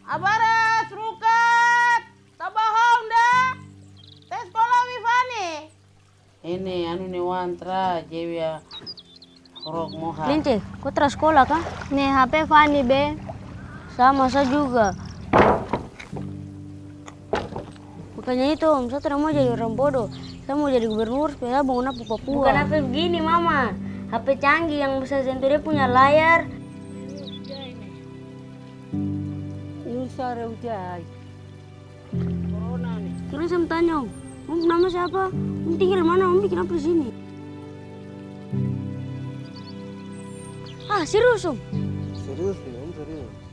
Abaras, rukat, tabahong dah. Tes sekolah Wifani. Ini anu ni wantra, jewia horok moha. Linti, kau terus sekolah kah? Nih HP Fani be. Sama saya juga. Makanya itu om, saya tidak mau jadi orang bodoh. Saya mau jadi gubernur supaya bangun apa Papua. Bukan HP begini mama. HP canggih yang bisa sentuh dia punya layar. Ini sore hujan. Corona nih. Kira saya tanya om nama siapa? Om tinggal di mana? Om bikin apa di sini? Ah serius om? Serius nih om, serius.